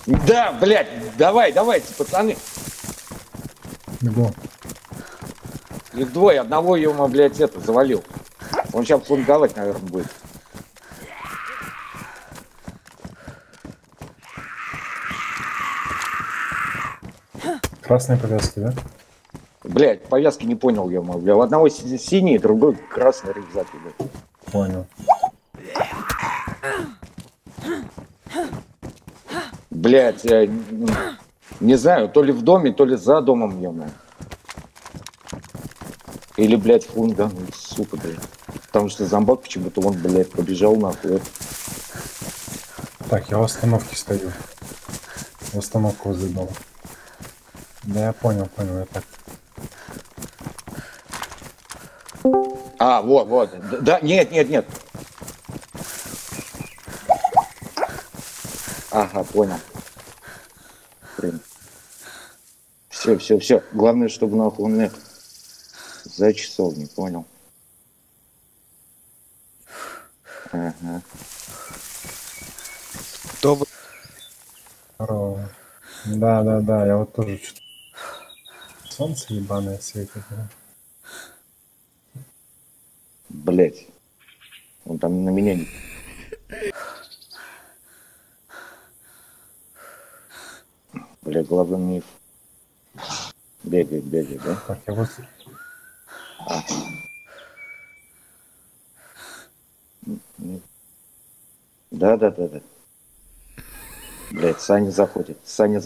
Да, блядь, давайте, пацаны. Бегу. Их двое, одного ему, блядь, это завалил. Он сейчас фланговать, наверное, будет. Красные повязки, да? Блядь, повязки не понял я, бля. У одного синий, другой красный рюкзак, блядь. Понял. Блядь, я не знаю, то ли в доме, то ли за домом, ё-моё. Или, блядь, фунга, сука, блядь. Потому что зомбак почему-то он, блядь, побежал нахуй. Так, я в остановке стою. В остановку возле дома. Да, я понял, я так. А, вот. Да, нет. Ага, понял. Блин. Все. Главное, чтобы нахуй он это за часов не понял. Ага. Добрый. Здорово. Да, я вот тоже что-то... Солнце ебаное светит, да? Блять. Он там на меня не... Блять, главный миф. Бегает, да? Так, я вот... Да. Блять, Саня заходит.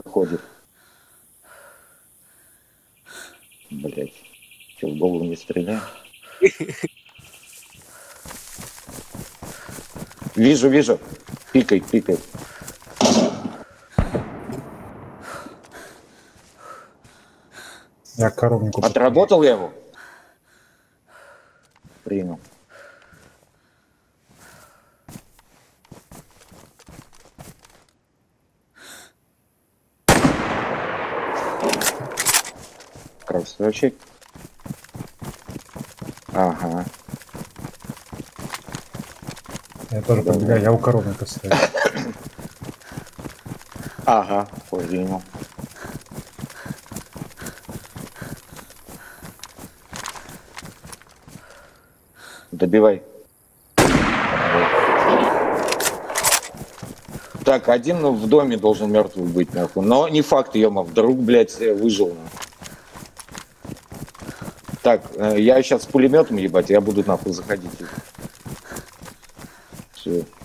Блять. Че, в голову не стреляй? Вижу. Пикай. Я коровнику... Отработал я его? Принял. Красавчик. Ага. Я тоже подбегаю, я у коровника стою. Ага, понял. Добивай. Так, один в доме должен мертвый быть, нахуй. Но не факт, ё-мо, вдруг, блядь, выжил. Так, я сейчас с пулеметом, ебать, я буду нахуй заходить. Все.